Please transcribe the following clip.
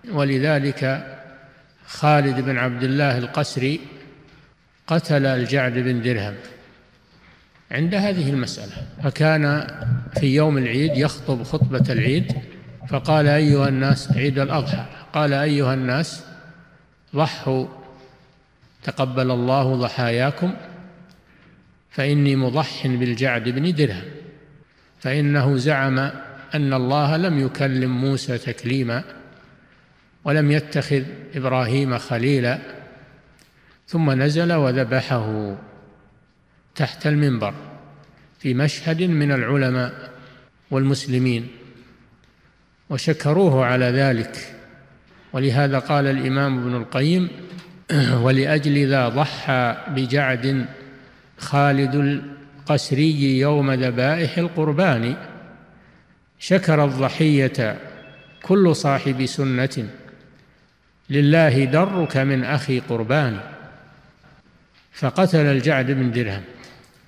ولذلك خالد بن عبد الله القسري قتل الجعد بن درهم عند هذه المسألة. فكان في يوم العيد يخطب خطبة العيد فقال أيها الناس، عيد الأضحى، قال أيها الناس ضحوا تقبل الله ضحاياكم فإني مضح بالجعد بن درهم، فإنه زعم أن الله لم يكلم موسى تكليما ولم يتخذ إبراهيم خليلا، ثم نزل وذبحه تحت المنبر في مشهد من العلماء والمسلمين وشكروه على ذلك. ولهذا قال الإمام ابن القيم: ولأجل ذا ضحى بجعد خالد القسري يوم ذبائح القربان، شكر الضحية كل صاحب سنة، لله درك من أخي قربان. فقتل الجعد بن درهم